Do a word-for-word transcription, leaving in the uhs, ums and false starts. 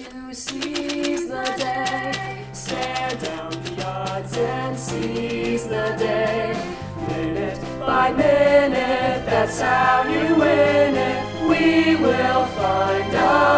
to seize the day. Stare down the odds and seize the day. Minute by minute, that's how you win it. We will find out.